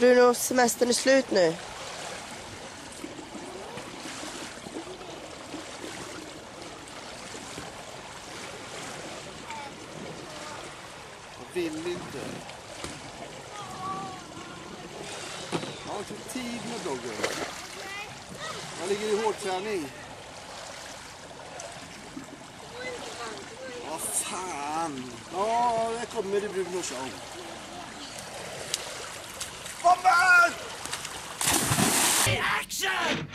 Bruno, semestern är slut nu. Jag vill inte. Jag har inte tid med bloggen. Jag ligger i hårdträning. Vad fan. Ja, där kommer det Bruno Show. Bomber! Action!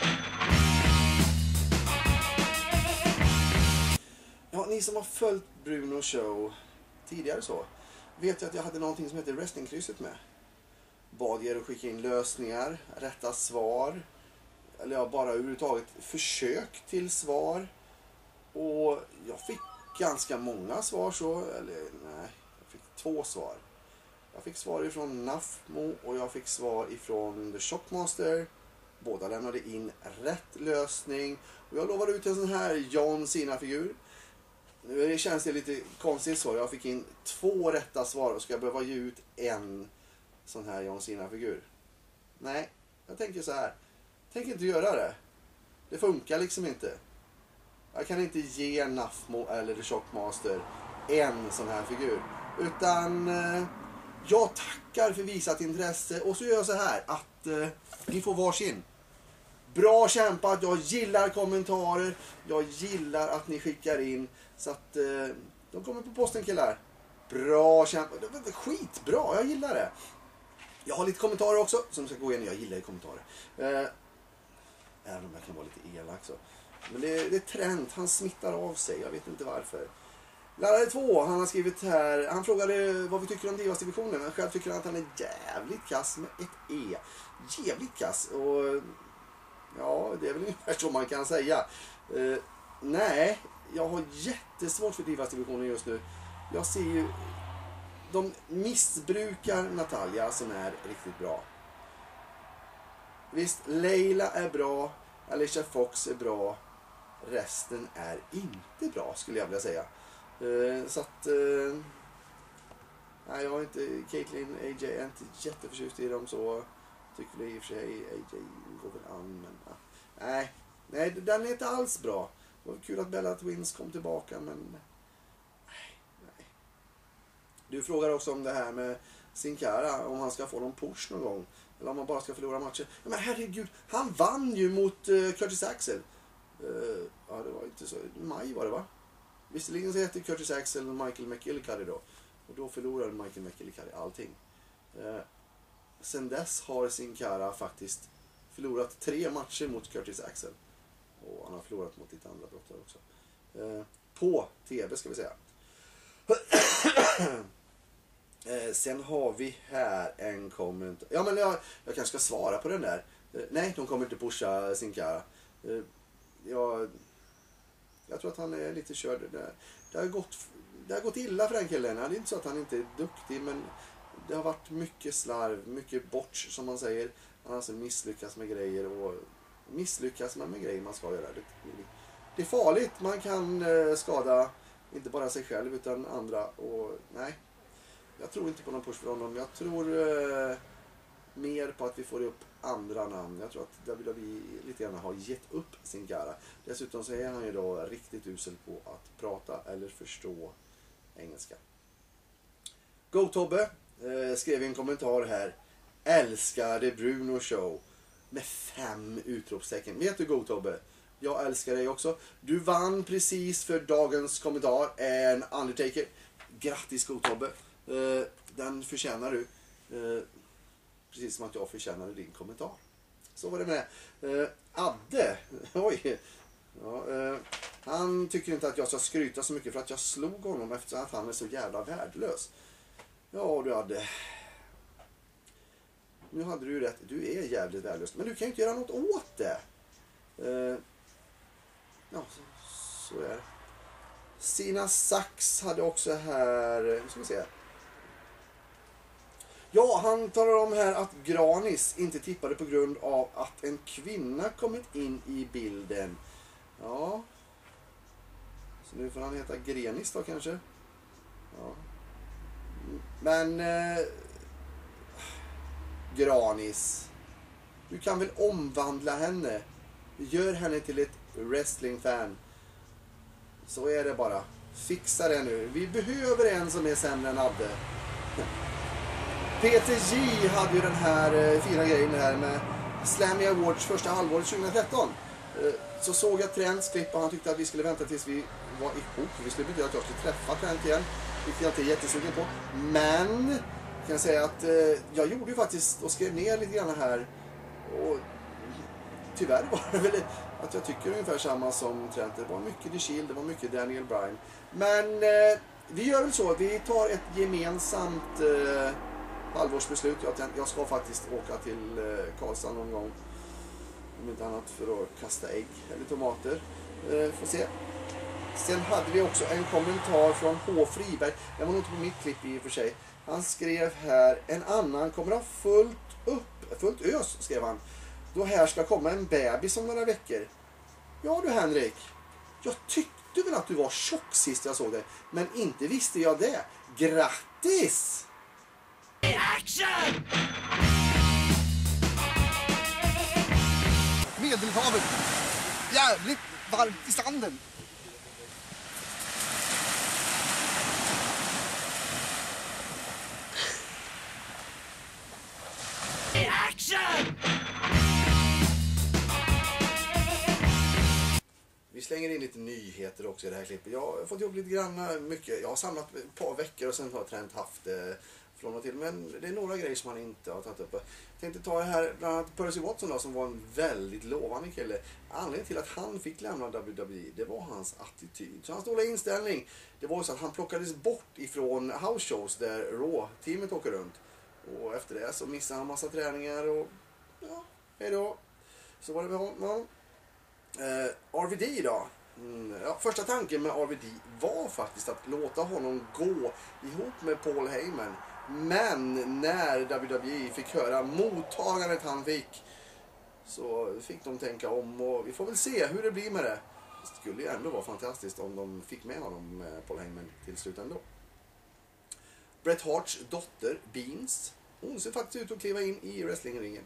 Ja, ni som har följt Bruno Show tidigare så vet jag att jag hade någonting som heter wrestlingkrysset med. Bad er att skicka in lösningar, rätta svar, eller ja, bara överhuvudtaget försök till svar. Och jag fick ganska många svar så, eller nej, jag fick 2 svar. Jag fick svar ifrån Nafmo och jag fick svar ifrån The Shockmaster. Båda lämnade in rätt lösning. Och jag lovade ut en sån här John Cena-figur. Nu känns det lite konstigt så. Jag fick in 2 rätta svar och ska jag behöva ge ut en sån här John Cena-figur. Nej, jag tänker så här. Tänk inte göra det. Det funkar liksom inte. Jag kan inte ge Nafmo eller The Shockmaster en sån här figur. Utan jag tackar för visat intresse. Och så gör jag så här att ni får varsin. Bra kämpat, jag gillar kommentarer. Jag gillar att ni skickar in. Så att de kommer på posten killar. Bra kämpat, skitbra, jag gillar det. Jag har lite kommentarer också som ska gå igen. Jag gillar kommentarer. Även om jag kan vara lite elak så. Men det är Trent, han smittar av sig. Jag vet inte varför. Lärare 2, han har skrivit här. Han frågade vad vi tycker om Divas-divisionen. Han själv tycker att han är jävligt kass med ett E. Jävligt kass. Och ja, det är väl ungefär så man kan säga. Nej, jag har jättesvårt för Divas-divisionen just nu. Jag ser ju de missbrukar Natalia som är riktigt bra. Visst, Leila är bra, Alicia Fox är bra, resten är inte bra skulle jag vilja säga. Så att nej, jag har inte Caitlyn, AJ är inte jätteförtjust i dem så tycker vi i och för sig AJ går väl an men nej, den är inte alls bra. Det var kul att Bella Twins kom tillbaka men nej. Du frågar också om det här med Sin Cara, om han ska få någon push någon gång eller om han bara ska förlora matcher. Men herregud, han vann ju mot Curtis Axel. Ja, det var inte så. Maj var det va? Visserligen så heter Curtis Axel Michael McGillicuddy då. Och då förlorade Michael McGillicuddy allting. Sen dess har Sin Cara faktiskt förlorat 3 matcher mot Curtis Axel. Och han har förlorat mot lite andra brottare också. På TV ska vi säga. Sen har vi här en kommentar. Ja men jag kanske ska svara på den där. Nej, de kommer inte pusha Sin Cara. Jag tror att han är lite körd. Det har gått illa för den killen. Det är inte så att han inte är duktig men det har varit mycket slarv, mycket botch som man säger. Han har alltså misslyckats med grejer och misslyckas man med grejer man ska göra. Det är farligt. Man kan skada inte bara sig själv utan andra och nej. Jag tror inte på någon push för honom. Jag tror mer på att vi får upp andra namn. Jag tror att WWE lite grann har gett upp Sin Cara. Dessutom så är han ju då riktigt usel på att prata eller förstå engelska. Go-Tobbe skrev en kommentar här. Älskade Bruno Show. Med 5 utropstecken. Vet du Go-Tobbe? Jag älskar dig också. Du vann precis för dagens kommentar. En Undertaker. Grattis Go-Tobbe. Den förtjänar du. Precis som att jag förtjänade din kommentar. Så var det med. Adde. Oj. Ja, han tycker inte att jag ska skryta så mycket för att jag slog honom efter att han är så jävla värdelös. Ja du Adde. Nu hade du rätt. Du är jävligt värdelös. Men du kan ju inte göra något åt det. Ja, så är det. Sina Sax hade också här. Nu ska vi se. Ja, han talar om här att Granis inte tippade på grund av att en kvinna kommit in i bilden. Ja. Så nu får han heta Grenis då kanske. Ja. Men granis. Du kan väl omvandla henne. Gör henne till ett wrestlingfan. Så är det bara. Fixa det nu. Vi behöver en som är sämre än Adde. Peter G hade ju den här fina grejen här med Slammy Awards första halvåret 2013. Så såg jag Trents klipp och han tyckte att vi skulle vänta tills vi var ihop. Vi skulle betyda att jag skulle träffa Trent igen. Vilket jag inte är jättesugen på. Men kan jag säga att jag gjorde ju faktiskt och skrev ner lite grann här. Och tyvärr var det väl att jag tycker ungefär samma som Trent. Det var mycket The Shield, det var mycket Daniel Bryan. Men vi gör väl så. Vi tar ett gemensamt halvårsbeslut. Jag ska faktiskt åka till Karlstad någon gång. Om inte annat för att kasta ägg eller tomater. Får se. Sen hade vi också en kommentar från H. Friberg. Det var nog inte på mitt klipp i och för sig. Han skrev här: en annan kommer ha fullt ös, skrev han. Då här ska komma en bebis om några veckor. Ja du Henrik. Jag tyckte väl att du var tjock sist jag såg dig. Men inte visste jag det. Grattis! Action! Medelhavet. Jävligt varmt i sanden. Action! Vi slänger in lite nyheter också i det här klippet. Jag har fått ihop lite grann mycket. Jag har samlat ett par veckor och sen har Trent haft från och till. Men det är några grejer som han inte har tagit upp. Jag tänkte ta här bland annat Percy Watson då, som var en väldigt lovande kille. Anledningen till att han fick lämna WWE, det var hans attityd. Så hans dåliga inställning, det var så att han plockades bort ifrån house shows där Raw-teamet åker runt. Och efter det så missade han massa träningar och ja, hejdå. Så var det med honom. RVD då. Ja, första tanken med RVD var faktiskt att låta honom gå ihop med Paul Heyman. Men när WWE fick höra mottagandet han fick, så fick de tänka om och vi får väl se hur det blir med det. Det skulle ju ändå vara fantastiskt om de fick med honom, Paul Heyman, till slut ändå. Bret Harts dotter Beans, hon ser faktiskt ut att kliva in i wrestlingringen.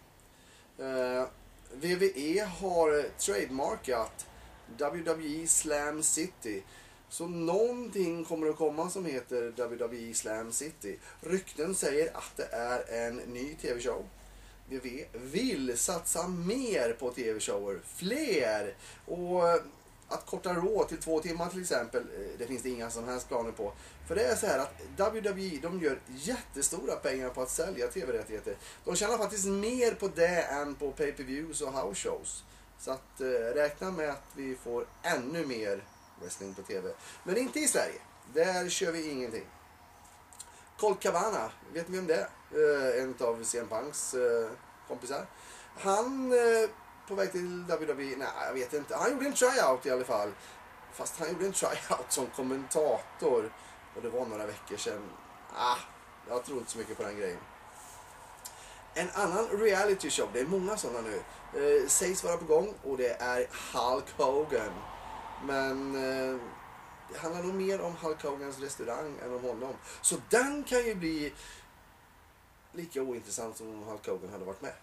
WWE har trademarkat WWE Slam City. Så någonting kommer att komma som heter WWE Slam City. Rykten säger att det är en ny tv-show. WWE vill satsa mer på tv-shower. Fler. Och att korta Raw till 2 timmar till exempel, det finns det inga som helst planer på. För det är så här att WWE, de gör jättestora pengar på att sälja tv-rättigheter. De tjänar faktiskt mer på det än på pay-per-views och house shows. Så att räkna med att vi får ännu mer wrestling på tv. Men inte i Sverige. Där kör vi ingenting. Colt Cabana, vet ni vem det är? En av CM Punks kompisar. Han på väg till WWE, nej jag vet inte. Han gjorde en tryout i alla fall. Fast han gjorde en tryout som kommentator. Och det var några veckor sedan. Jag tror inte så mycket på den grejen. En annan reality show, det är många sådana nu, sägs vara på gång och det är Hulk Hogan. Men det handlar nog mer om Hulk Hogans restaurang än om honom. Så den kan ju bli lika ointressant som om Hulk Hogan hade varit med.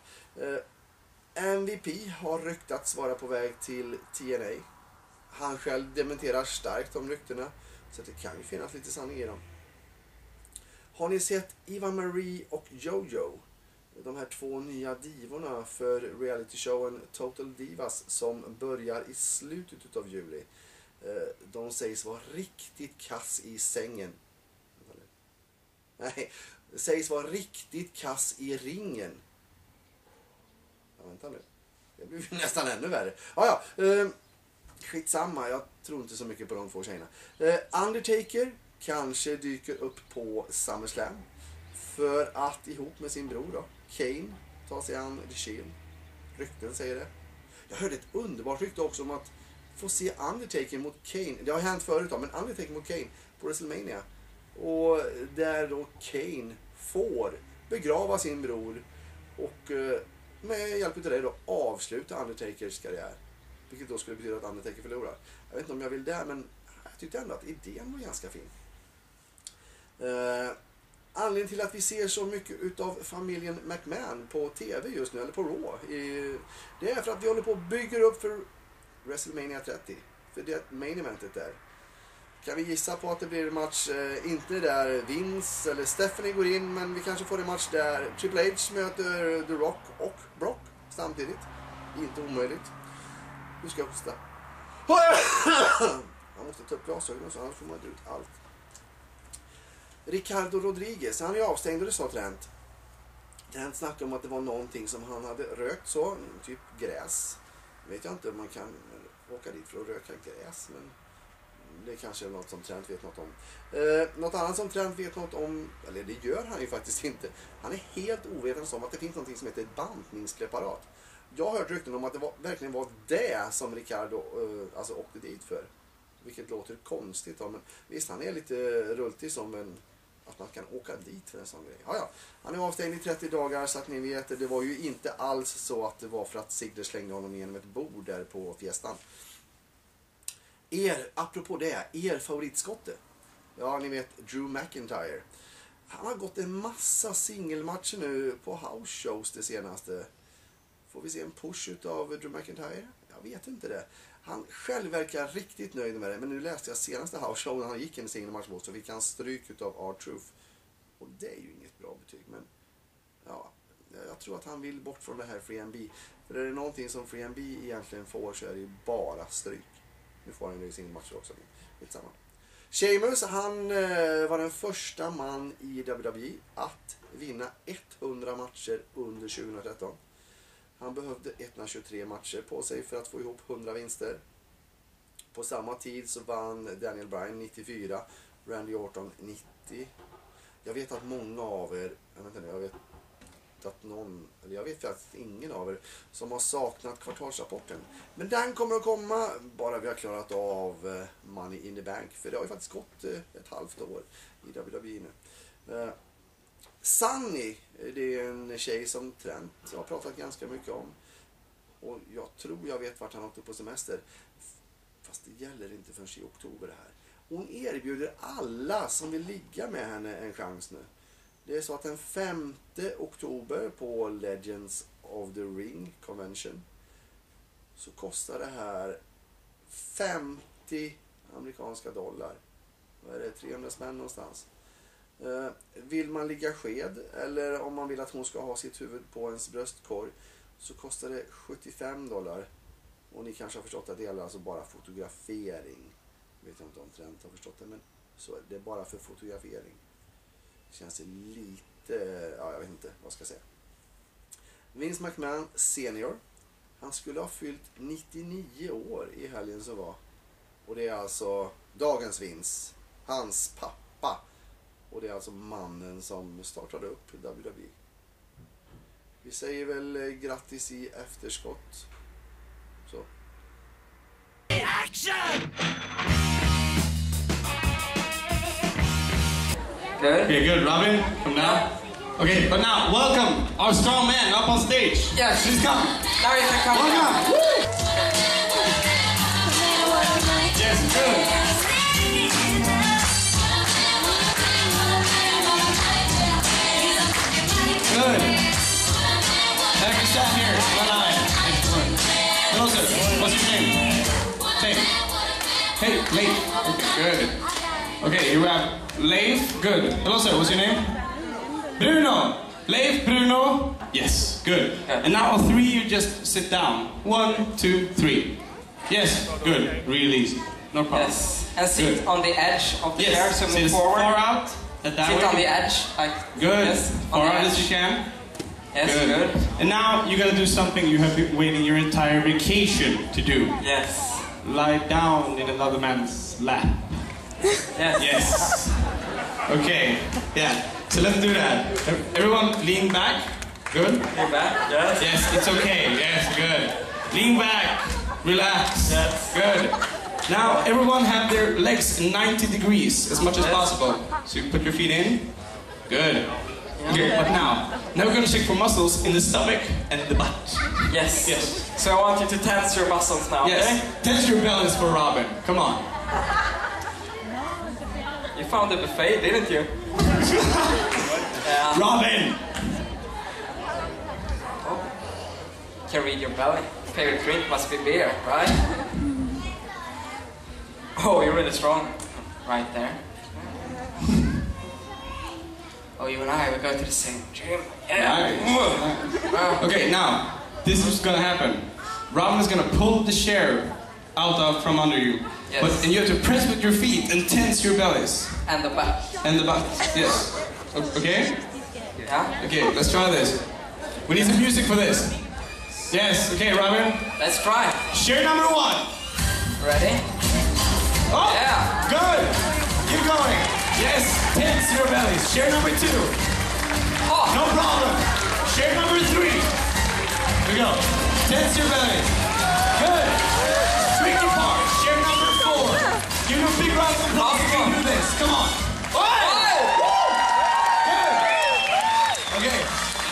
MVP har ryktats vara på väg till TNA. Han själv dementerar starkt om ryktena, så det kan ju finnas lite sanning i dem. Har ni sett Eva Marie och Jojo? De här 2 nya divorna för realityshowen Total Divas som börjar i slutet av juli. De sägs vara riktigt kass i sängen. Nej, sägs vara riktigt kass i ringen. Ja, vänta nu. Det blir nästan ännu värre. Skitsamma, jag tror inte så mycket på de 2 tjejerna. Undertaker kanske dyker upp på SummerSlam. För att ihop med sin bror då, Kane, ta sig an The Shield. Rykten säger det. Jag hörde ett underbart rykte också om att få se Undertaker mot Kane. Det har hänt förut då, men Undertaker mot Kane på WrestleMania. Och där då Kane får begrava sin bror och med hjälp av det då avsluta Undertakers karriär. Vilket då skulle betyda att Undertaker förlorar. Jag vet inte om jag vill det, men jag tyckte ändå att idén var ganska fin. Anledningen till att vi ser så mycket utav familjen McMahon på TV just nu, eller på Raw, det är för att vi håller på att bygga upp för WrestleMania 30. För det main eventet där. Kan vi gissa på att det blir en match, inte där Vince eller Stephanie går in, men vi kanske får en match där Triple H möter The Rock och Brock samtidigt. Inte omöjligt. Nu ska jag hosta. Jag måste ta upp glasögonen så annars får man ut allt. Ricardo Rodriguez, han är avstängd och det sa Trent. Trent snackade om att det var någonting som han hade rökt så, typ gräs. Vet jag inte om man kan åka dit för att röka gräs, men det kanske är något som Trent vet något om. Något annat som Trent vet något om, eller det gör han ju faktiskt inte. Han är helt ovetande om att det finns något som heter ett bantningspreparat. Jag har hört rykten om att det verkligen var det som Ricardo alltså åkte dit för. Vilket låter konstigt då, men visst, han är lite rultig som en, att man kan åka dit för en sån grej. Ja. Han är avstängd i 30 dagar så att ni vet, det var ju inte alls så att det var för att Ziggler slängde honom genom ett bord där på fiestan. Apropå det, er favoritskotte. Ja, ni vet Drew McIntyre. Han har gått en massa singelmatcher nu på house shows det senaste. Får vi se en push utav Drew McIntyre? Jag vet inte det. Han själv verkar riktigt nöjd med det. Men nu läste jag senaste house show när han gick en singelmatch mot så fick han stryk utav R-Truth. Och det är ju inget bra betyg. Men ja, jag tror att han vill bort från det här Free MB. För är det någonting som Free MB egentligen får så är det ju bara stryk. Nu får han ju singelmatcher också. Lite samma. Sheamus, han var den första man i WWE att vinna 100 matcher under 2013. Han behövde 123 matcher på sig för att få ihop 100 vinster. På samma tid så vann Daniel Bryan 94, Randy Orton 90. Jag vet att många av er, jag vet faktiskt ingen av er som har saknat kvartalsrapporten. Men den kommer att komma bara vi har klarat av Money in the Bank. För det har ju faktiskt gått ett halvt år i WWE nu. Sunny, det är en tjej som Trent har pratat ganska mycket om. Och jag tror jag vet vart han åkte på semester. Fast det gäller inte förrän i oktober det här. Hon erbjuder alla som vill ligga med henne en chans nu. Det är så att den 5 oktober på Legends of the Ring Convention så kostar det här 50 amerikanska dollar. Vad är det? 300 spänn någonstans. Vill man ligga sked eller om man vill att hon ska ha sitt huvud på ens bröstkorg så kostar det 75 dollar. Och ni kanske har förstått att det gäller alltså bara fotografering. Jag vet inte om Trent har förstått det, men så är det bara för fotografering. Det känns lite, ja jag vet inte vad ska jag säga. Vince McMahon senior. Han skulle ha fyllt 99 år i helgen som var. Och det är alltså dagens Vince. Hans pappa. Och det är alltså mannen som startade upp WWE. Vi säger väl grattis i efterskott. Så. Action! Good. Okay, good. Robin, come down. Okay, but now, welcome our strong man up on stage. Yes. Please come. Now you can come. Welcome. Yes, good. Good. Have you sat here? One eye. Hello, sir. What's your name? Say. Hey, Leif. Okay, good. Okay, you have Leif. Good. Hello, sir. What's your name? Bruno. Leif, Bruno. Yes, good. And now all three, you just sit down. 1, 2, 3. Yes, good. Really easy. No problem. Yes. And sit Good. on the edge of the chair, so sit move forward. far out. That Sit way. on the edge, like Good. Yes, Far on the out edge. as you can. Yes, good. And now you gotta do something you have been waiting your entire vacation to do. Yes. Lie down in another man's lap. Yes. Yes. Okay. Yeah. So let's do that. Everyone lean back. Good. Lean back. Yes. Yes, it's okay. Yes, good. Lean back. Relax. Yes. Good. Now everyone have their legs 90 degrees as much as Yes. possible. So you put your feet in. Good. Okay, but now we're going to check for muscles in the stomach and the butt. Yes. Yes. So I want you to tense your muscles now, Yes. okay? Tense your balance for Robin. Come on. You found the buffet, didn't you? Yeah. Robin! Can read your belly. Favorite drink must be beer, right? Oh, you're really strong. Right there. Oh, you and I, we go to the same gym. Yeah. Nice. Okay, now, this is gonna happen. Robin is gonna pull the chair out from under you. Yes. And you have to press with your feet and tense your bellies. And the back. And the butt. Yes. Okay? Yeah? Okay, let's try this. We need some music for this. Yes, okay, Robin. Let's try. Chair number 1. Ready? Oh! Yeah. Good! Keep going. Yes, tense your bellies. Chair number 2. Oh. No problem. Chair number 3. Here we go. Tense your bellies. Good. Tricky part. Chair number 4. Give him a big round of applause. You can do this. Come on. Oh! Good. Okay.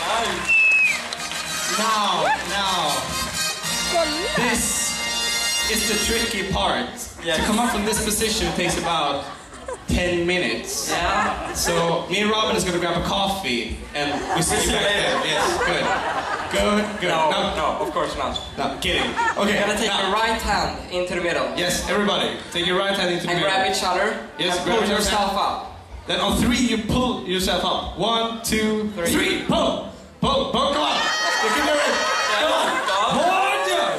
Now. This is the tricky part. Yeah. To come up from this position takes about 10 minutes. Yeah. So me and Robin is gonna grab a coffee and we see you back there. Yes, good. No, Now, no, of course not. no, kidding. Okay, You're gonna take now, your right hand into the middle. Yes, everybody, take your right hand into the And middle. grab each other. Yes, and grab pull each other. yourself up. Then on 3 you pull yourself up. 1, 2, 3. 3. Pull, come on. You can do it. Come on. Hold it.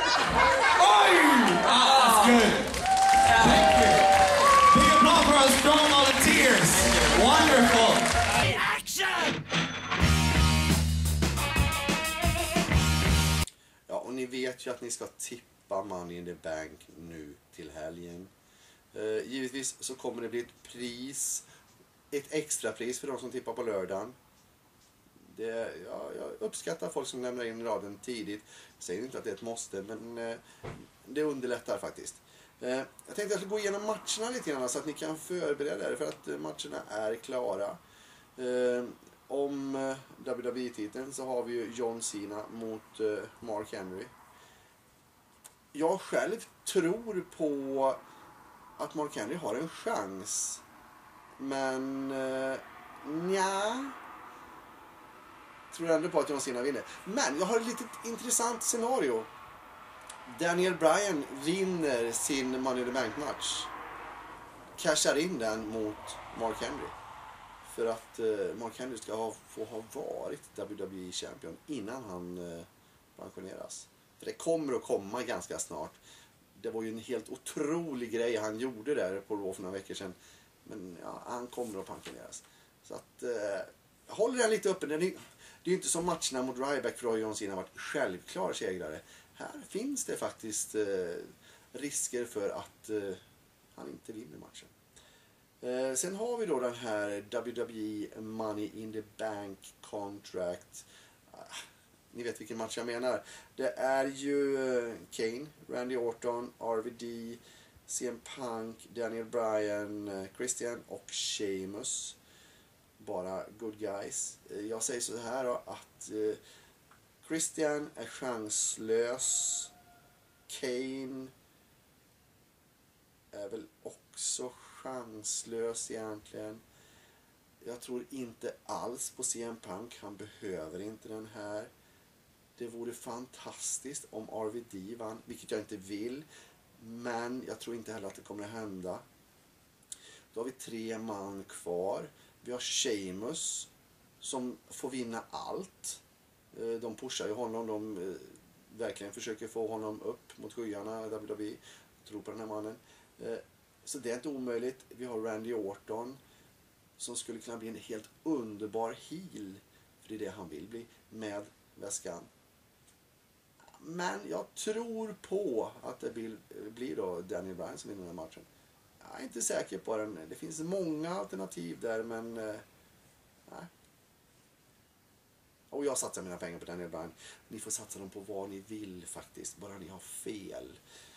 That's good. Thank you. Big applause for our strong volunteers. Wonderful. Action! Ja, och ni vet ju att ni ska tippa Money in the Bank nu till helgen. Givetvis så kommer det bli ett pris, ett extra pris för de som tippar på lördagen. Jag uppskattar folk som lämnar in raden tidigt. Jag säger inte att det är ett måste, men det underlättar faktiskt. Jag tänkte att jag skulle gå igenom matcherna lite grann så att ni kan förbereda er för att matcherna är klara. Om WWE-titeln så har vi ju John Cena mot Mark Henry. Jag själv tror på att Mark Henry har en chans. Men nja, tror ändå på att John Cena vinner. Men jag har ett litet intressant scenario. Daniel Bryan vinner sin Money in the Bank-match. Cashar in den mot Mark Henry. För att Mark Henry ska få ha varit WWE-champion innan han pensioneras. För det kommer att komma ganska snart. Det var ju en helt otrolig grej han gjorde där på Raw för några veckor sedan. Men ja, han kommer att pensioneras. Så att jag håller den lite uppe. Det är ju inte som matcherna mot Ryback, för John Cena har varit självklar segrare. Här finns det faktiskt risker för att han inte vinner matchen. Sen har vi då den här WWE Money in the Bank Contract. Ni vet vilken match jag menar. Det är ju Kane, Randy Orton, RVD, CM Punk, Daniel Bryan, Christian och Sheamus. Bara good guys. Jag säger så här då, att Christian är chanslös. Kane är väl också chanslös egentligen. Jag tror inte alls på CM Punk. Han behöver inte den här. Det vore fantastiskt om RVD vann, vilket jag inte vill. Men jag tror inte heller att det kommer att hända. Då har vi 3 man kvar. Vi har Sheamus som får vinna allt. De pushar ju honom. De verkligen försöker få honom upp mot skyarna. WWE tror på den här mannen. Så det är inte omöjligt. Vi har Randy Orton som skulle kunna bli en helt underbar heel. För det är det han vill bli med väskan. Men jag tror på att det blir då Daniel Bryan som vinner den här matchen. Jag är inte säker på den. Det finns många alternativ där, men nej. Och jag satsar mina pengar på Daniel Bryan. Ni får satsa dem på vad ni vill faktiskt. Bara ni har fel.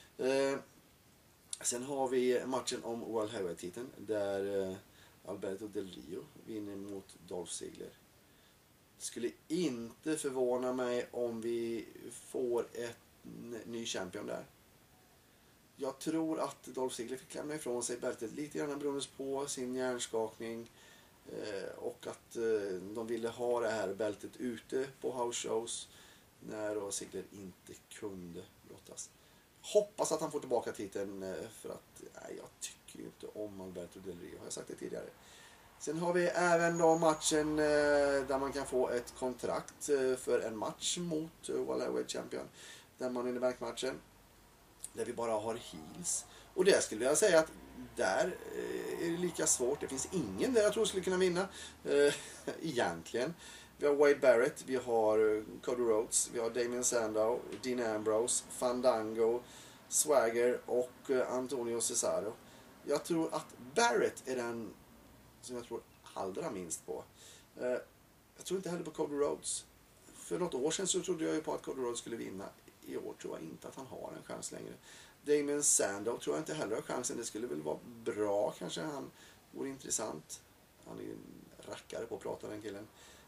Sen har vi matchen om World Heavyweight-titeln. Där Alberto Del Rio vinner mot Dolph Ziggler. Skulle inte förvåna mig om vi får en ny champion där. Jag tror att Dolph Ziggler fick lämna ifrån sig bältet lite grann beroende på sin hjärnskakning. Och att de ville ha det här bältet ute på house shows när då Ziggler inte kunde brottas. Hoppas att han får tillbaka titeln, för att jag tycker ju inte om Alberto Del Rio, har jag sagt det tidigare. Sen har vi även då matchen där man kan få ett kontrakt för en match mot World Heavyweight Champion. Den Money in the Bank-matchen. Där vi bara har heels. Och det skulle jag säga att där är det lika svårt. Det finns ingen där jag tror skulle kunna vinna. Egentligen. Vi har Wade Barrett, vi har Cody Rhodes, vi har Damien Sandow, Dean Ambrose, Fandango, Swagger och Antonio Cesaro. Jag tror att Barrett är den som jag tror allra minst på. Jag tror inte heller på Cody Rhodes. För något år sedan så trodde jag ju på att Cody Rhodes skulle vinna. I år tror jag inte att han har en chans längre. Damien Sandow tror jag inte heller har chansen. Det skulle väl vara bra kanske. Han vore intressant. Han är ju en rackare på att prata, den killen.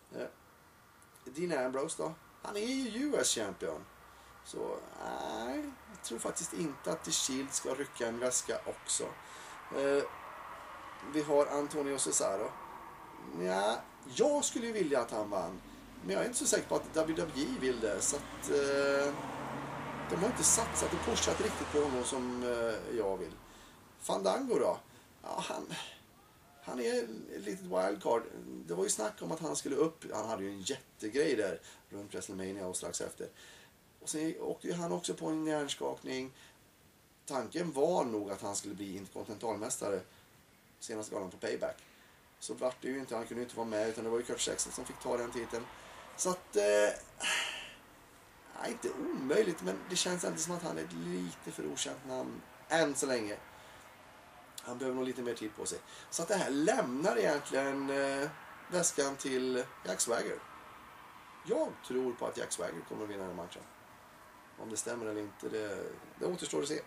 Dean Ambrose då? Han är ju US champion. Så nej, jag tror faktiskt inte att The Shield ska rycka en väska också. Vi har Antonio Cesaro. Ja, jag skulle ju vilja att han vann. Men jag är inte så säker på att WWE vill det. Så att de har inte satsat och pushat riktigt på honom som jag vill. Fandango då? Ja, han är ett litet wildcard. Det var ju snack om att han skulle upp. Han hade ju en jättegrej där runt WrestleMania och strax efter. Och sen åkte ju han också på en hjärnskakning. Tanken var nog att han skulle bli interkontinentalmästare senaste galan på Payback. Så vart det ju inte, han kunde inte vara med, utan det var ju Kurt Saxon som fick ta den titeln. Så att inte omöjligt, men det känns inte som att han är ett lite för okänt namn än så länge. Han behöver nog lite mer tid på sig. Så att det här lämnar egentligen väskan till Jack Swagger. Jag tror på att Jack Swagger kommer att vinna den matchen. Om det stämmer eller inte, det återstår att se.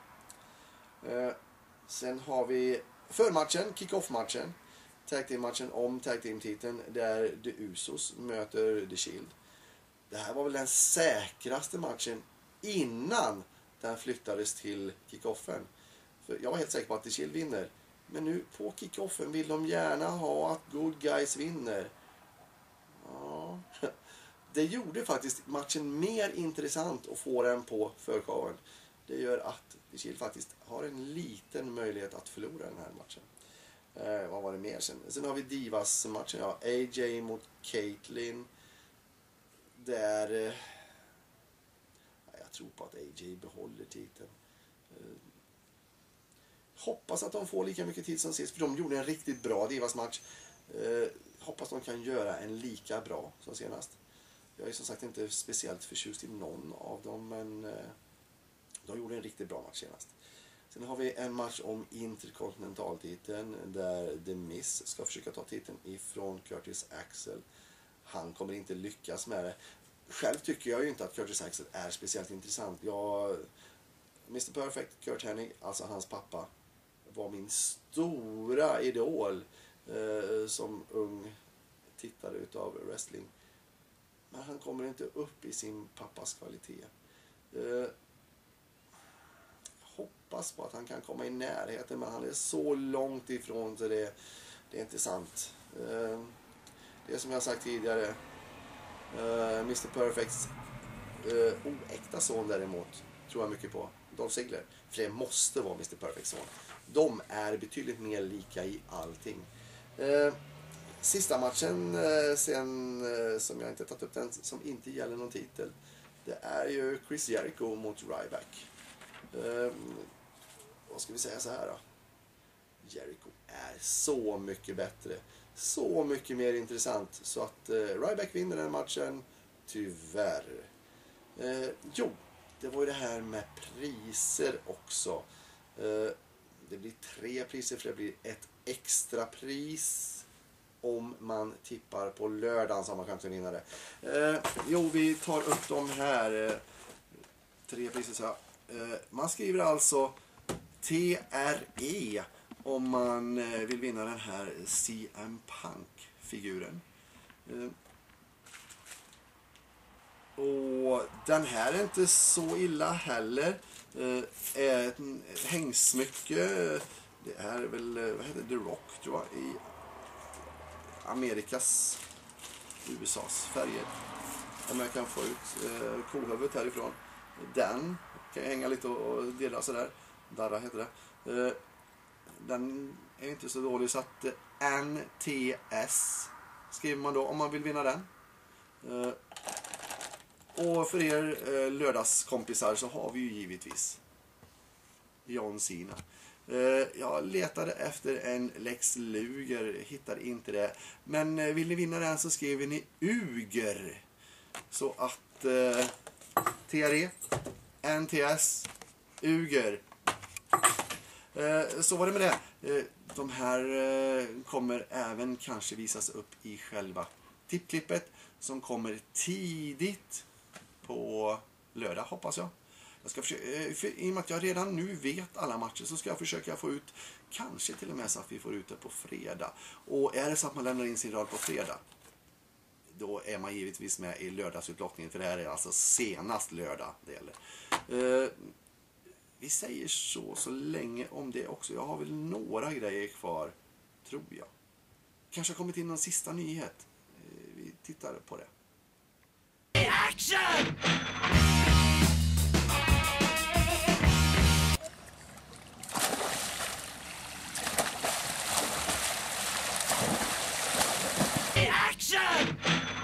Sen har vi förmatchen, kick-off-matchen. Tag team-matchen om tag team-titeln där The Usos möter The Shield. Det här var väl den säkraste matchen innan den flyttades till kick-offen. För jag var helt säker på att The Shield vinner. Men nu på kick-offen vill de gärna ha att good guys vinner. Ja. Det gjorde faktiskt matchen mer intressant att få den på förshowen. Det gör att The Shield faktiskt har en liten möjlighet att förlora den här matchen. Vad var det mer sen? Sen har vi Divas-matchen. Ja, AJ mot Caitlyn. Där jag tror på att AJ behåller titeln. Hoppas att de får lika mycket tid som sist. För de gjorde en riktigt bra Divas-match. Hoppas de kan göra en lika bra som senast. Jag är som sagt inte speciellt förtjust i någon av dem. Men de gjorde en riktigt bra match senast. Sen har vi en match om interkontinentaltiteln där The Miz ska försöka ta titeln ifrån Curtis Axel. Han kommer inte lyckas med det. Själv tycker jag ju inte att Curtis Axel är speciellt intressant. Mr. Perfect, Kurt Hennig, alltså hans pappa, var min stora idol som ung tittare utav wrestling. Men han kommer inte upp i sin pappas kvalitet. Hoppas på att han kan komma i närheten, men han är så långt ifrån, så det är inte sant. Det är som jag sagt tidigare, Mr. Perfects oäkta son däremot tror jag mycket på, Dolph Ziggler, för det måste vara Mr. Perfects son. De är betydligt mer lika i allting. Sista matchen sen som jag inte tagit upp den, som inte gäller någon titel, det är ju Chris Jericho mot Ryback. Vad ska vi säga så här då? Jericho är så mycket bättre, så mycket mer intressant, så att Ryback vinner den matchen, tyvärr. Det var ju det här med priser också. Det blir 3 priser, för det blir ett extra pris om man tippar på lördagen, som man kan vinna det. Vi tar upp de här 3 priser. Så man skriver alltså TRE om man vill vinna den här CM Punk-figuren. Och den här är inte så illa heller. Ett hängsmycke. Det är väl, vad heter The Rock tror jag, i Amerikas, USAs färger. Om jag kan få ut kohuvudet härifrån. Den kan jag hänga lite och dela sådär. Darra heter det. Den är inte så dålig, så att NTS skriver man då om man vill vinna den. Och för er lördagskompisar så har vi ju givetvis John Cena. Jag letade efter en Lex Luger, hittade inte det. Men vill ni vinna den så skriver ni UGER. Så att TRE, NTS, UGER. Så var det med det. De här kommer även kanske visas upp i själva tippklippet som kommer tidigt på lördag, hoppas jag. Jag ska försöka, i och med att jag redan nu vet alla matcher, så ska jag försöka få ut, kanske till och med så att vi får ut det på fredag. Och är det så att man lämnar in sin rad på fredag, då är man givetvis med i lördagsutlottningen, för det här är alltså senast lördag det gäller. Vi säger så länge om det också. Jag har väl några grejer kvar, tror jag. Kanske har kommit in någon sista nyhet. Vi tittar på det. Action! Action!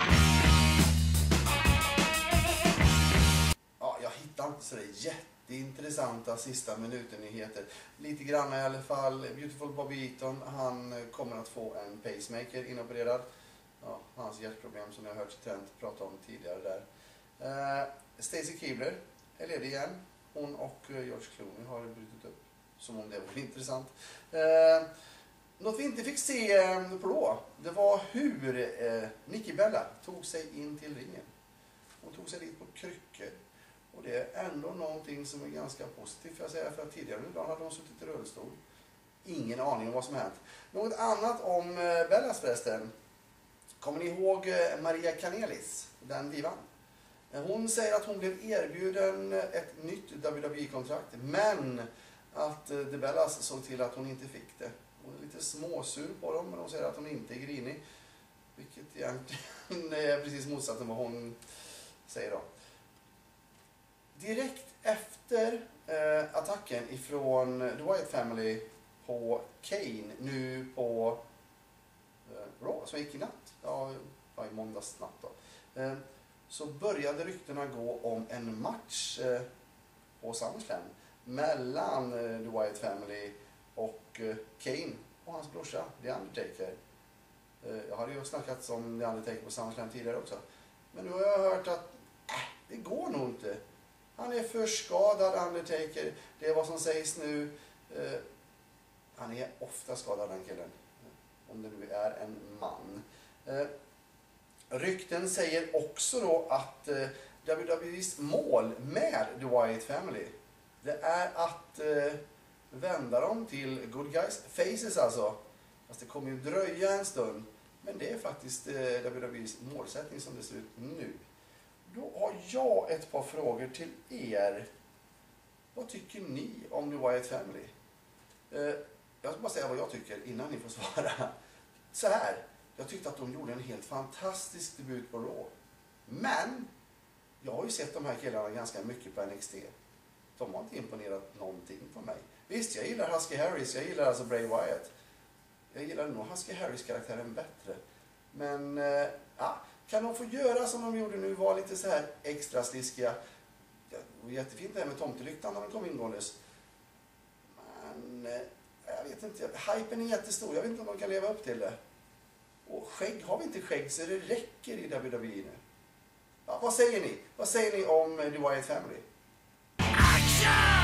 Ja, jag hittar inte så jätteintressanta sista minuten-nyheter. Lite grann i alla fall. Beautiful Bobby Eaton, han kommer att få en pacemaker inopererad. Ja, hans hjärtproblem som jag har hört Trent prata om tidigare där. Stacy Keibler är ledig igen. Hon och George Clooney har brutit upp. Som om det vore intressant. Något vi inte fick se på då, det var hur Nikki Bella tog sig in till ringen. Hon tog sig dit på kryckor. Och det är ändå någonting som är ganska positivt, för jag säger, för att tidigare ibland hade hon suttit i rullstol. Ingen aning om vad som hänt. Något annat om Bellas förresten. Kommer ni ihåg Maria Kanellis, den divan? Hon säger att hon blev erbjuden ett nytt WWE-kontrakt, men att The Bellas såg till att hon inte fick det. Hon är lite småsur på dem, men hon säger att hon inte är grinig. Vilket egentligen är precis motsatt än vad hon säger då. Direkt efter attacken ifrån The Wyatt Family på Kane, nu på Raw, som gick i natt, ja, i måndags natt då, så började ryktena gå om en match på SummerSlam mellan The Wyatt Family och Kane och hans brorsa, The Undertaker. Jag hade ju snackat om The Undertaker på SummerSlam tidigare också, men nu har jag hört att det går nog inte. Han är för skadad, Undertaker. Det är vad som sägs nu. Han är ofta skadad, den killen. Om det nu är en man. Rykten säger också då att WWE:s mål med The Wyatt Family, det är att vända dem till good guys faces alltså. Fast det kommer ju dröja en stund. Men det är faktiskt WWE:s målsättning som det ser ut nu. Då har jag ett par frågor till er. Vad tycker ni om The Wyatt Family? Jag ska bara säga vad jag tycker innan ni får svara. Så här, jag tyckte att de gjorde en helt fantastisk debut på Raw. Men jag har ju sett de här killarna ganska mycket på NXT. De har inte imponerat någonting på mig. Visst, jag gillar Husky Harris, jag gillar alltså Bray Wyatt. Jag gillar nog Husky Harris karaktären bättre. Men ja, kan de få göra som de gjorde nu, vara lite så här extra sliskiga. Det var jättefint det här med tomtelyktan när de kom ingåendes. Men jag vet inte, hypen är jättestor. Jag vet inte om de kan leva upp till det. Och skägg, har vi inte skägg så det räcker i WWE nu. Ja, vad säger ni? Vad säger ni om The Wyatt Family? Action!